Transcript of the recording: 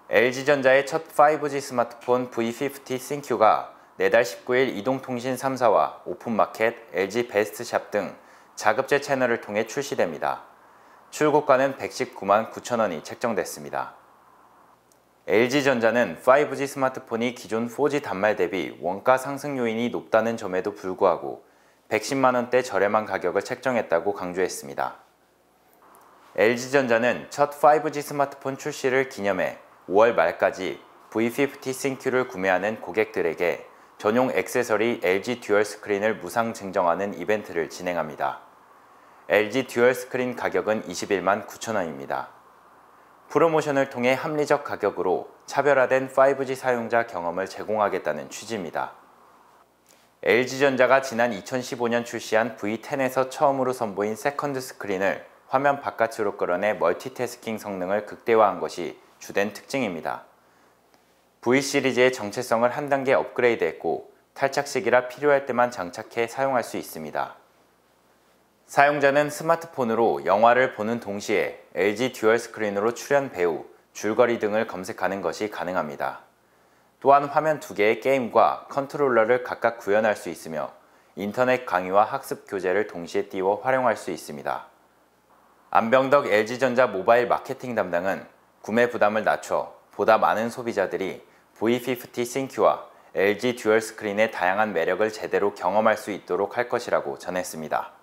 LG전자의 첫 5G 스마트폰 V50 ThinQ가 내달 19일 이동통신 3사와 오픈마켓, LG 베스트샵 등 자급제 채널을 통해 출시됩니다. 출고가는 119만 9천 원이 책정됐습니다. LG전자는 5G 스마트폰이 기존 4G 단말 대비 원가 상승 요인이 높다는 점에도 불구하고 110만 원대 저렴한 가격을 책정했다고 강조했습니다. LG전자는 첫 5G 스마트폰 출시를 기념해 5월 말까지 V50 ThinQ를 구매하는 고객들에게 전용 액세서리 LG 듀얼 스크린을 무상 증정하는 이벤트를 진행합니다. LG 듀얼 스크린 가격은 21만 9천 원입니다. 프로모션을 통해 합리적 가격으로 차별화된 5G 사용자 경험을 제공하겠다는 취지입니다. LG전자가 지난 2015년 출시한 V10에서 처음으로 선보인 세컨드 스크린을 화면 바깥으로 끌어내 멀티태스킹 성능을 극대화한 것이 주된 특징입니다. V 시리즈의 정체성을 한 단계 업그레이드했고 탈착식이라 필요할 때만 장착해 사용할 수 있습니다. 사용자는 스마트폰으로 영화를 보는 동시에 LG 듀얼 스크린으로 출연 배우, 줄거리 등을 검색하는 것이 가능합니다. 또한 화면 2개의 게임과 컨트롤러를 각각 구현할 수 있으며 인터넷 강의와 학습 교재를 동시에 띄워 활용할 수 있습니다. 안병덕 LG전자 모바일 마케팅 담당은 구매 부담을 낮춰 보다 많은 소비자들이 V50 ThinQ와 LG 듀얼 스크린의 다양한 매력을 제대로 경험할 수 있도록 할 것이라고 전했습니다.